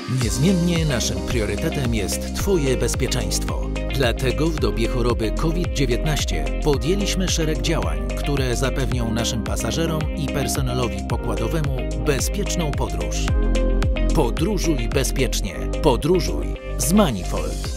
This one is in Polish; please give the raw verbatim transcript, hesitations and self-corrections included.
Niezmiennie naszym priorytetem jest Twoje bezpieczeństwo. Dlatego w dobie choroby COVID dziewiętnaście podjęliśmy szereg działań, które zapewnią naszym pasażerom i personelowi pokładowemu bezpieczną podróż. Podróżuj bezpiecznie. Podróżuj z Manifold.